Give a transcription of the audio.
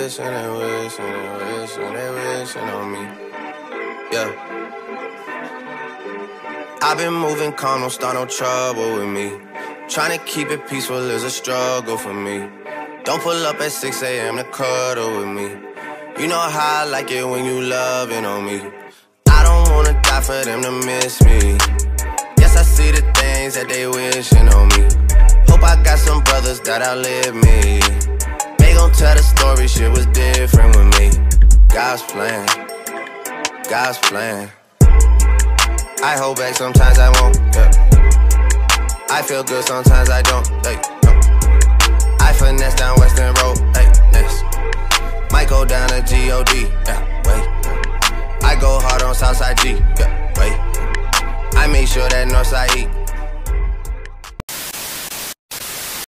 wishing, they wishing, they wishing, they wishing on me. Yeah. I've been moving calm, don't start no trouble with me. Trying to keep it peaceful is a struggle for me. Don't pull up at 6 a.m. to cuddle with me. You know how I like it when you loving on me. I don't wanna die for them to miss me. Yes, I see the things that they wishing on me. Hope I got some brothers that outlive me. They gon' tell the story, shit was different with me. God's plan, God's plan. I hold back, sometimes I won't, yeah. I feel good, sometimes I don't, hey, no. I finesse down Western Road, hey, next. Might go down to G.O.D., yeah, wait. I go hard on Southside G, yeah, wait. I make sure that Northside eat.